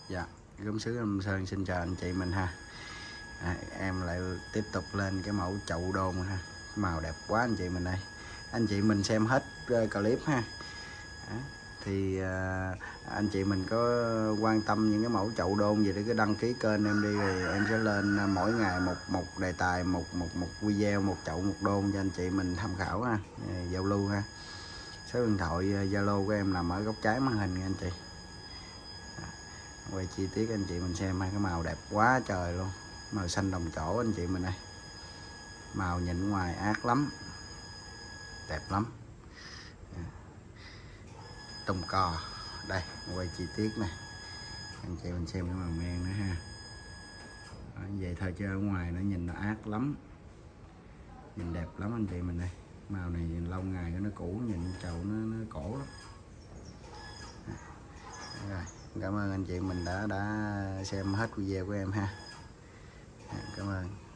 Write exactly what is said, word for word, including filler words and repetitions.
Dạ, gốm sứ Âm Sơn xin chào anh chị mình ha. À, em lại tiếp tục lên cái mẫu chậu đôn ha. Màu đẹp quá anh chị mình đây. Anh chị mình xem hết clip ha. À, thì à, anh chị mình có quan tâm những cái mẫu chậu đôn gì thì cứ đăng ký kênh em đi, rồi em sẽ lên mỗi ngày một một đề tài, một một một video, một chậu một đôn cho anh chị mình tham khảo ha, giao lưu ha. Số điện thoại Zalo của em nằm ở góc trái màn hình nha anh chị. Quay chi tiết anh chị mình xem hai cái màu đẹp quá trời luôn, màu xanh đồng chỗ anh chị mình đây, màu nhìn ngoài ác lắm, đẹp lắm. Tùng cò đây, quay chi tiết này anh chị mình xem cái màu men nữa ha. Đó, vậy thôi chứ ở ngoài nó nhìn nó ác lắm, nhìn đẹp lắm anh chị mình đây. Màu này nhìn lâu ngày nó cũ, nhìn chậu nó, nó cổ lắm. Rồi, cảm ơn anh chị mình đã đã xem hết video của em ha. Cảm ơn.